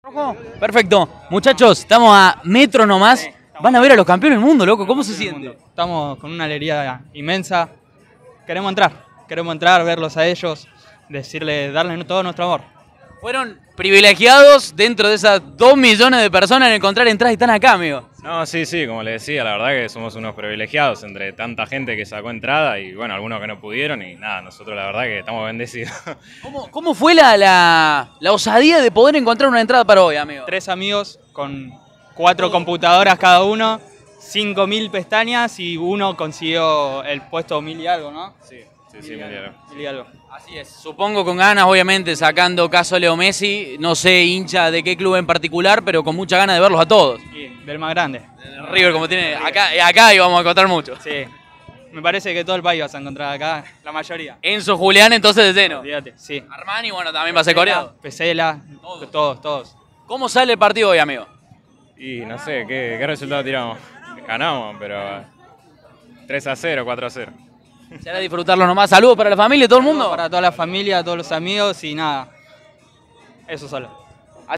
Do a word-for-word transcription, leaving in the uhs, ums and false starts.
Ojo. Perfecto. Muchachos, estamos a metros nomás. Van a ver a los campeones del mundo, loco. ¿Cómo se siente? Estamos con una alegría inmensa. Queremos entrar, queremos entrar, verlos a ellos, decirles, darles todo nuestro amor. Fueron privilegiados dentro de esas dos millones de personas en encontrar entradas y están acá, amigo. No, sí, sí, como les decía, la verdad que somos unos privilegiados entre tanta gente que sacó entrada y bueno, algunos que no pudieron y nada, nosotros la verdad que estamos bendecidos. ¿Cómo, cómo fue la, la, la osadía de poder encontrar una entrada para hoy, amigo? Tres amigos con cuatro computadoras cada uno, cinco mil pestañas y uno consiguió el puesto mil y algo, ¿no? Sí, sí, sí, mil y algo. Mil y algo. Así es. Supongo con ganas, obviamente, sacando caso Leo Messi, no sé hincha de qué club en particular, pero con mucha ganas de verlos a todos. Y del más grande. River, como tiene, acá, acá íbamos a encontrar mucho. Sí. Me parece que todo el país vas a encontrar acá, la mayoría. Enzo Julián, entonces de lleno. Olvídate, sí. Armani, bueno, también va a ser coreano. Pesela, todos. todos, todos. ¿Cómo sale el partido hoy, amigo? Y no sé, ¿qué, qué resultado tiramos? Ganamos, pero tres a cero, cuatro a cero. Será disfrutarlo nomás. Saludos para la familia y todo el mundo. Para toda la familia, todos los amigos y nada. Eso solo.